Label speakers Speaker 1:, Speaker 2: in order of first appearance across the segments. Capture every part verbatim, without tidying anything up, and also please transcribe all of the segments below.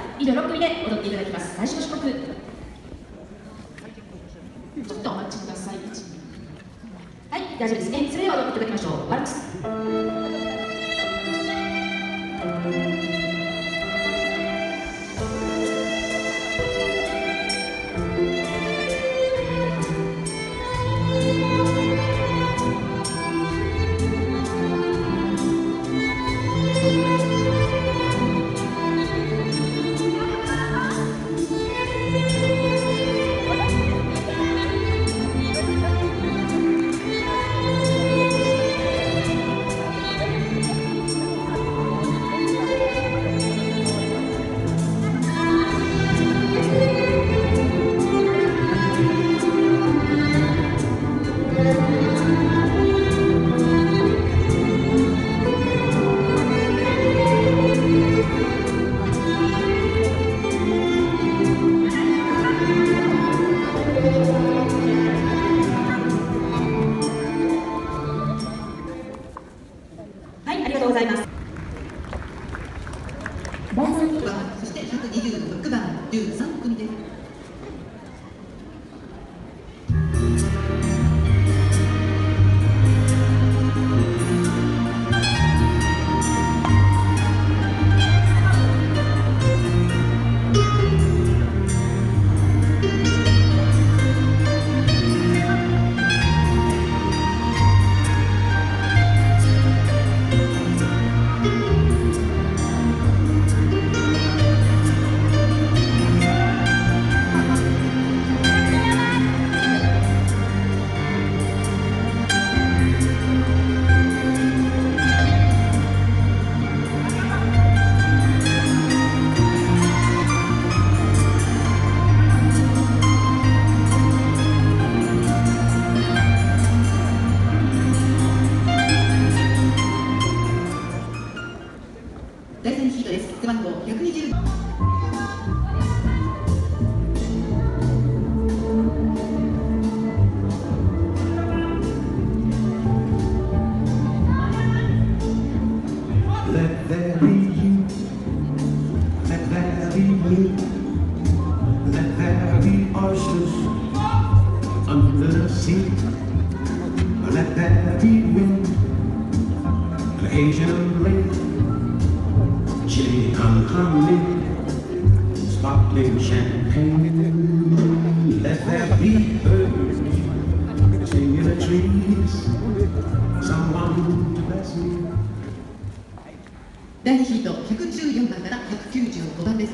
Speaker 1: 以上ろっくみで踊っていただきます。最初の種目、ちょっとお待ちください。はい、大丈夫ですね。それでは踊っていただきましょう。ワルツ。はい、ありがとうございます。だいさん組は、そしてひゃくにじゅうろくばん、じゅうさん組です。だいさんシートです。背番号ひゃくにじゅう。
Speaker 2: Let there be you, let there be me, let there be oysters under the sea, let there be wind, an Asian rain, chili and honey, sparkling champagne. Let there be birds singing in the trees, someone to bless me.
Speaker 3: だいにシートひゃくじゅうよんばんからひゃくきゅうじゅうごばんです。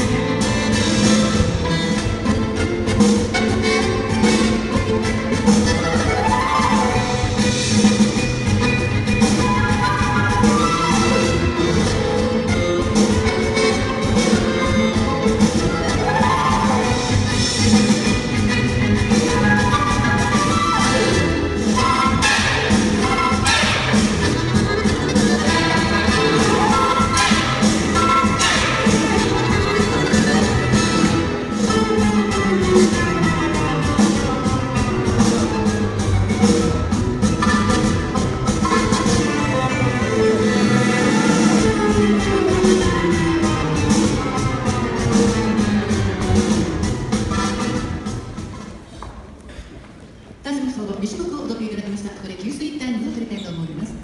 Speaker 3: に種目を踊っていただきました。ここで給水タイムを取りたいと思います。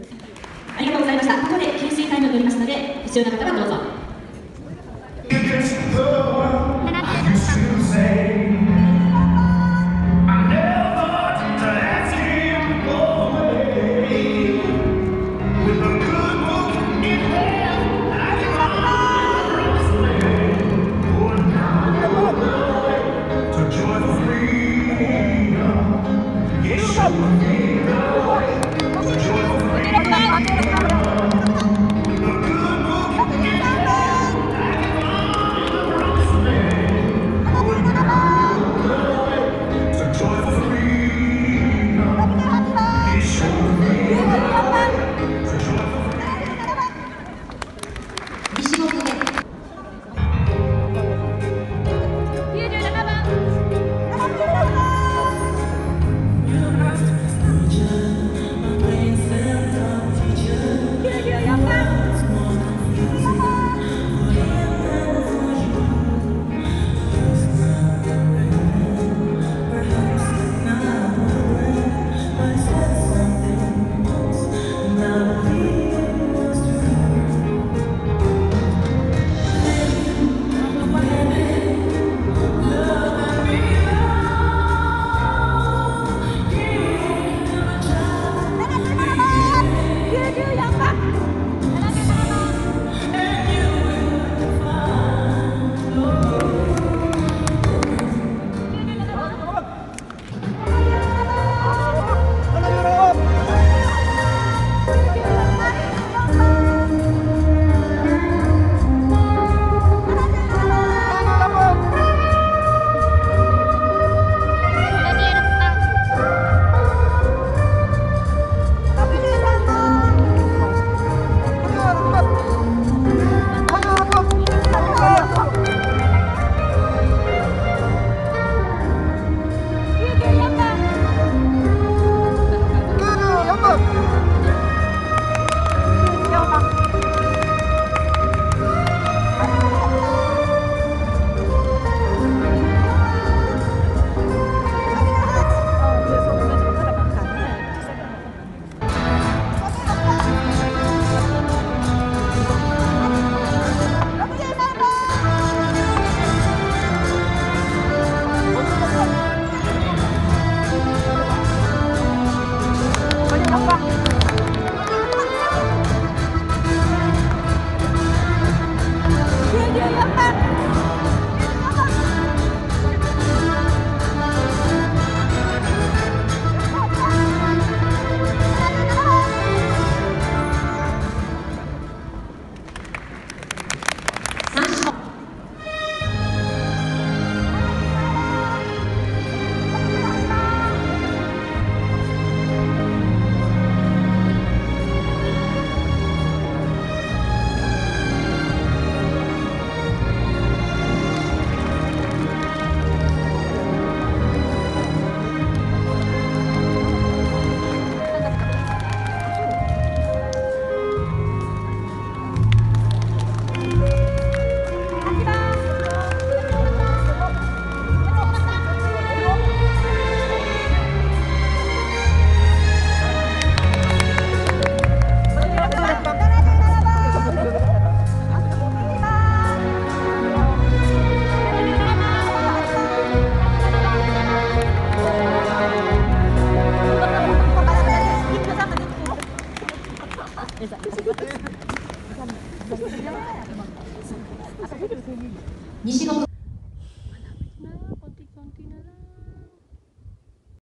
Speaker 1: ありがとうございました。ここで給水タイムを取りますので、必要な方はどうぞ。
Speaker 2: そう